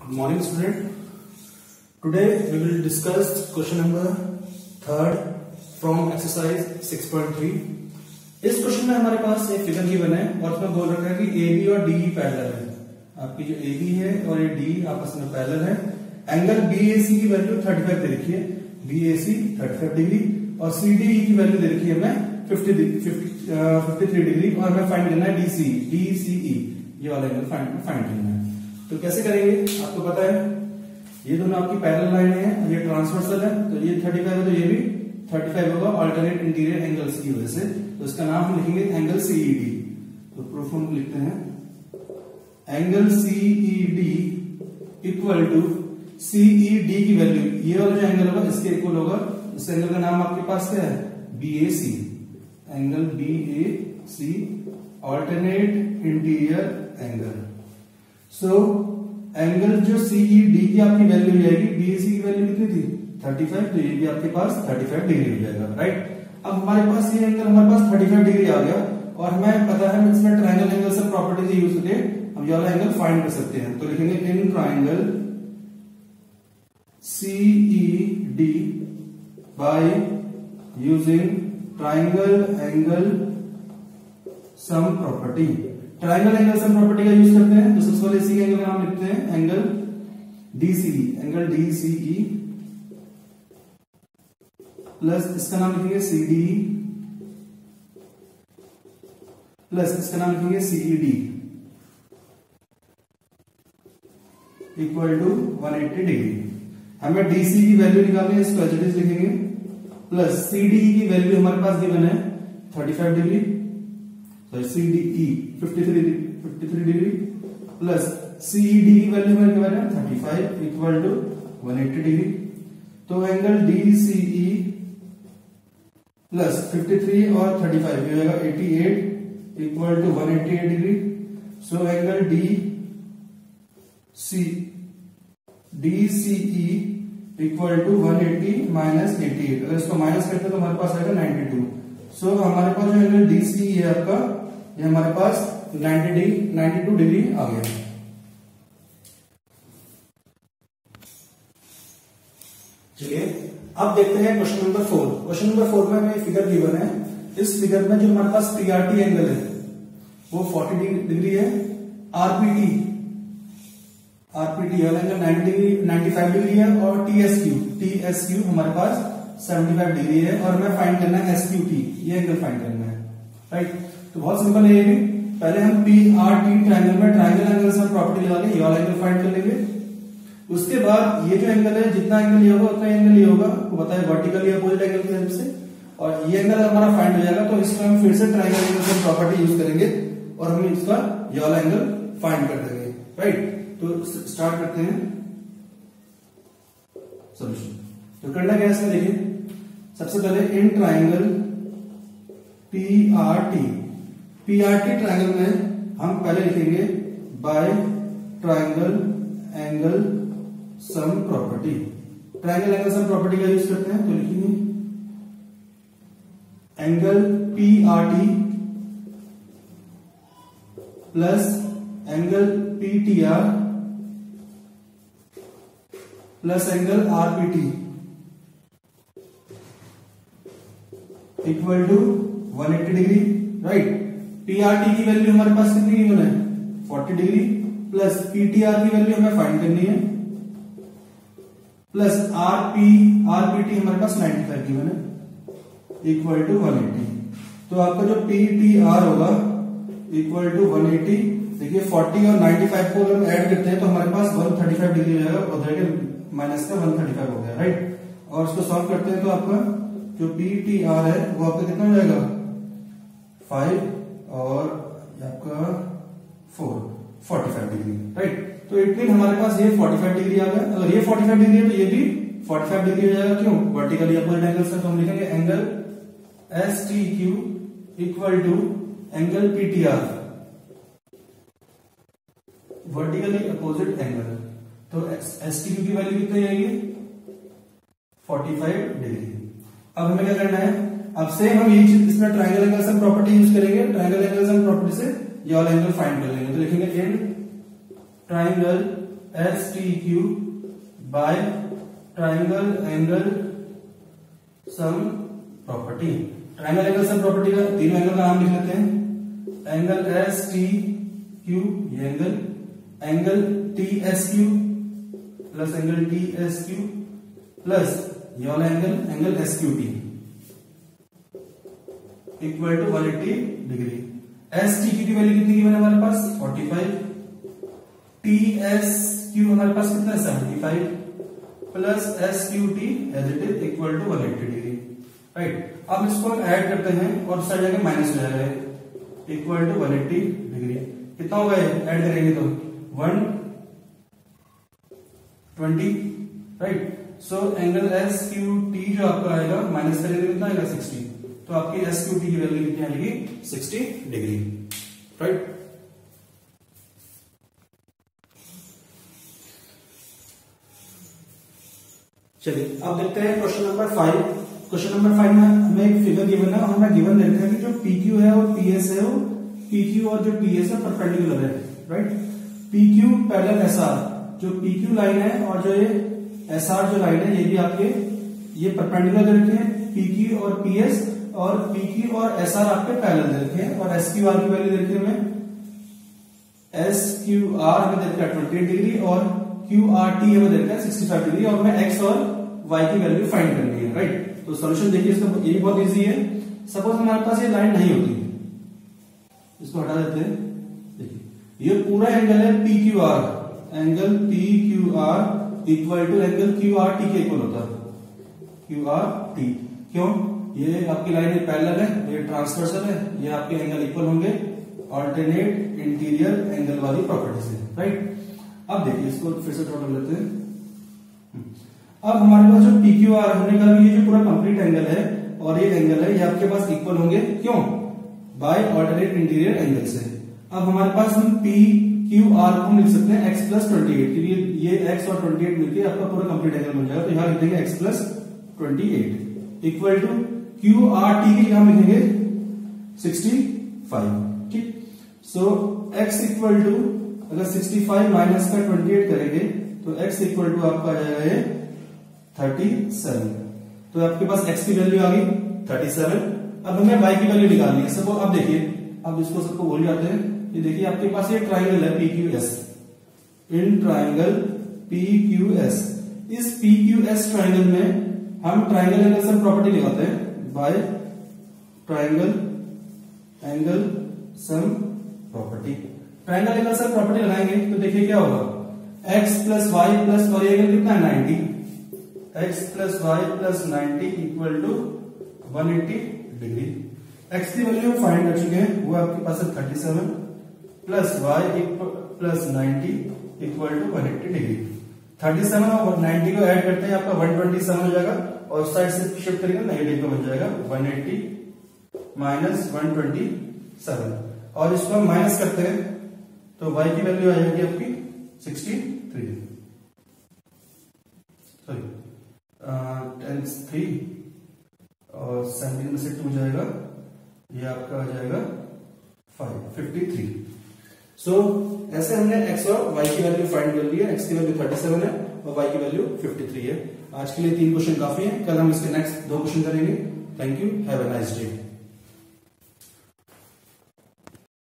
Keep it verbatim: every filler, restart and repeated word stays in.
Good morning, student. Today we will discuss question number third from exercise six point three. इस question में हमारे पास एक figure given है और उसमें बोल रखा है कि ए बी और डी पैरेलल है। आपकी जो ए बी है और ये डी आपस में पैरेलल है। एंगल बी ए सी की वैल्यू थर्टी फाइव दे रखी है, B A C thirty five degree और सी डी ई की वैल्यू दे रखी है हमें फिफ्टी थ्री डिग्री और हमें फाइंड करना है डी सी डी सी ई, ये वाला एंगल फाइंड फाइंड करना है। तो कैसे करेंगे आपको पता है, ये दोनों आपकी पैरेलल लाइन है और ये ट्रांसवर्सल है, तो ये थर्टी फाइव है तो ये भी थर्टी फाइव होगा अल्टरनेट इंटीरियर एंगल्स की वजह से। तो इसका नाम हम लिखेंगे एंगल सीईडी। तो प्रूफ हम लिखते हैं angle CED equal to CED की वैल्यू, ये वाला जो एंगल होगा इसके इक्वल होगा। इस एंगल का नाम आपके पास क्या है, B A C, angle B A C alternate interior angle. So angle जो सीईडी की आपकी वैल्यू जाएगी, बीएसी की वैल्यू कितनी थी थर्टी फाइव, तो ये भी आपके पास थर्टी फाइव डिग्री हो जाएगा, राइट। अब हमारे पास ये एंगल हमारे पास थर्टी फाइव डिग्री आ गया और हमें पता है इसमें ट्रायंगल एंगल से प्रॉपर्टीज यूज करके हम ये वाला एंगल फाइंड कर सकते हैं। तो लिखेंगे in triangle CED by using triangle angle sum property. Triangle angle sum property का यूज करते हैं। तो सबसे पहले इसी एंगल का नाम लिखते हैं angle DCE, angle DCE plus इसका नाम लिखेंगे सीडीई प्लस इसका नाम लिखेंगे CED equal to one eighty degree. हमें डीसी की वैल्यू निकालनी है, इसको एज इट इज लिखेंगे प्लस सीडीई की वैल्यू हमारे पास गिवन है thirty five degree, sorry CDE fifty three degree plus CED की वैल्यू हमारे गिवन है thirty five equal to one eighty degree. तो angle DCE plus fifty three और थर्टी फाइव हो जाएगा eighty eight equal to one eighty eight degree. So angle D C D CE equal to one eighty minus eighty eight. अगर इसको minus करते हैं तो हमारे पास आएगा नाइन्टी टू। सो हमारे पास जो एंगल डी सी है आपका, ये हमारे पास ninety degree ninety two degree आ गया। चलिए अब देखते हैं question number four. Question number four में हमें फिगर गिवन है। इस फिगर में जो हमारे पास पीआरटी एंगल है वो फोर्टी डिग्री है, आरपीटी आरपीटी वाला angle ninety degree ninety five degree है और टीएसक्यू टीएसक्यू हमारे पास सेवेंटी फाइव डिग्री है और हमें फाइंड करना है एसक्यूटी, ये एंगल फाइंड करना है, राइट। तो बहुत सिंपल है ये भी। पहले हम पी आर टी ट्रायंगल में ट्रायंगल एंगल से प्रॉपर्टी लगा के ये वाला एंगल फाइंड कर लेंगे। उसके बाद ये जो एंगल है, जितना एंगल ये होगा उतना एंगल ये होगा, आपको पता है वर्टिकल या अपोजिट एंगल की हेल्प से, और ये एंगल हमारा फाइंड हो जाएगा। तो इसमें हम फिर से ट्रायंगल एंगल से प्रॉपर्टी यूज करेंगे और हम इसका ये वाला एंगल फाइंड कर देंगे, राइट। तो स्टार्ट करते हैं सॉल्यूशन। तो करना क्या है इसमें, देखिए सबसे पहले in triangle P R T P R T triangle में हम पहले लिखेंगे by triangle angle sum property. Triangle angle sum property का यूज करते हैं। तो लिखेंगे angle P R T plus angle P T R plus angle RPT equal to one eighty degree, right. PRT की वैल्यू हमारे पास कितनी गिवन है फोर्टी डिग्री प्लस पीटीआर की वैल्यू हमें फाइंड करनी है प्लस आरपी आरपीटी हमारे पास नाइन्टी फाइव गिवन है इक्वल टू वन एटी। तो आपका जो पीटीआर होगा इक्वल टू वन एटी। देखिए फोर्टी और नाइन्टी फाइव को अगर ऐड करते हैं तो हमारे पास वन थर्टी फाइव डिग्री हो जाएगा, उधर के माइनस का वन थर्टी फाइव हो गया, राइट। और उसको सॉल्व करते हैं तो आपका जो पीटीआर है वो आपका कितना हो जाएगा फाइव और आपका four forty five degree, right. तो इट मीन हमारे पास ये फोर्टी फाइव डिग्री आ गया। अगर ये फोर्टी फाइव डिग्री है तो ये भी फोर्टी फाइव डिग्री हो जाएगा, क्यों, वर्टिकली अपोजिट एंगल से। तो हम लिखेंगे angle S T Q equal to angle PTR, vertically opposite angle. तो एस टी क्यू की वैल्यू कितनी आएगी फोर्टी फाइव डिग्री। अब हमें क्या करना है, अब से हम ये चीज इसमें triangle angle sum property use करेंगे। ट्रायंगल एंगल सम प्रॉपर्टी से ये वाला एंगल फाइंड कर लेंगे। तो लिखेंगे in triangle S T Q by triangle angle sum property. Triangle angle sum property का तीनों एंगल का नाम लिख लेते हैं। एंगल एस टी क्यू ये angle, angle T S Q plus angle T S Q plus ये वाला angle angle S Q T equal to one eighty degree. S T Q की वैल्यू कितनी गिवन है हमारे पास पैंतालीस, टी एस क्यू हमारे पास कितना है पचहत्तर plus S Q T as it is equal to one eighty degree, right. अब इसको हम ऐड करते हैं और साइड जाके माइनस हो जाएगा equal to one eighty degree. कितना होगा ऐड करेंगे तो one twenty, right. So angle S Q T जो आपका आएगा माइनस करेंगे कितना आएगा सिक्सटी, तो आपकी एस क्यू टी की वैल्यू कितनी आएगी सिक्सटी डिग्री, राइट। चलिए अब देखते हैं question number five. Question number five में हमें एक फिगर गिवन है और हमें गिवन देखते हैं कि जो पी क्यू है और पी एस है वो पी क्यू और जो पी एस है परपेंडिकुलर है, right. P Q parallel S R, जो पी क्यू लाइन है और जो ये एस आर जो लाइन है ये भी आपके ये परपेंडिकुलर दे रखे हैं पी क्यू और पी एस, और पी क्यू और एस आर आपके पैरेलल दे रखे हैं। और एस क्यू आर की वैल्यू दे रखी है हमें एस क्यू आर हमें दे रखा है ट्वेंटी एट डिग्री और क्यू आर टी हमें दे रखा है सिक्सटी फाइव डिग्री, और हमें एक्स और वाई की वैल्यू फाइंड करनी है, राइट। तो सॉल्यूशन देखिए इसका, ये भी बहुत इजी है। सपोज हमारे पास ये लाइन नहीं होती, इसको हटा देते हैं। देखिए ये पूरा एंगल है P Q R, angle P Q R equal to angle Q R T के इक्वल होता है क्यू आर टी। क्यों? ये आपकी लाइन पैरेलल है, ये ट्रांसवर्सल है, ये आपके एंगल इक्वल होंगे ऑल्टरनेट इंटीरियर एंगल वाली प्रॉपर्टी से, राइट। अब देखिए इसको फिर से ड्रॉ कर लेते हैं। अब हमारे पास जो पी क्यू आर हमने कहा ये जो पूरा कंप्लीट एंगल है और ये एंगल है ये आपके पास इक्वल होंगे, क्यों? बाय ऑल्टरनेट इंटीरियर एंगल से। अब हमारे पास हम पी क्यू आर को लिख सकते हैं एक्स प्लस ट्वेंटी एट, क्योंकि ये एक्स और ट्वेंटी एट मिलकर आपका पूरा कंप्लीट एंगल बन जाएगा। तो यहाँ लिख देंगे X plus twenty eight equal to Q R T के यहां लिखेंगे सिक्सटी फाइव, ठीक। सो एक्स इक्वल टू अगर सिक्सटी फाइव माइनस का ट्वेंटी एट करेंगे तो एक्स इक्वल टू आपका आ जाएगा ये थर्टी सेवन। तो आपके पास एक्स की वैल्यू आ गई थर्टी सेवन। अब हमें वाई की वैल्यू निकालनी है। सब अब देखिए, अब इसको सबको भूल जाते हैं। ये देखिए आपके पास ये ट्राइंगल है P Q S, in triangle P Q S. इस पी क्यू एस ट्राइंगल में हम ट्राइंगल एंगल सम प्रॉपर्टी लगाते हैं by triangle angle sum property. Triangle angle sum property लगाएंगे तो देखिए क्या होगा, एक्स प्लस वाई प्लस और ये एंगल कितना है ninety, X plus Y plus ninety equal to one eighty degree. X की वैल्यू फाइंड कर चुके हैं, वो आपके पास है thirty seven plus Y plus ninety equal to one eighty degree. Thirty seven और नाइन्टी को ऐड करते हैं आपका वन ट्वेंटी सेवन हो जाएगा, और साइड से शिफ्ट करेंगे नेगेटिव का बन जाएगा one eighty minus one twenty seven, और इसको हम माइनस करते हैं तो y की वैल्यू आ जाएगी आपकी sixty three, sorry ten three और सेवनटीन में से टू जाएगा, ये आपका आ जाएगा फाइव फिफ्टी थ्री। सो ऐसे हमने x और y की वैल्यू फाइंड कर ली है। x की वैल्यू थर्टी सेवन है और y की वैल्यू फिफ्टी थ्री है। आज के लिए तीन क्वेश्चन काफी है, कल हम इसके नेक्स्ट दो क्वेश्चन करेंगे। Thank you, have a nice day.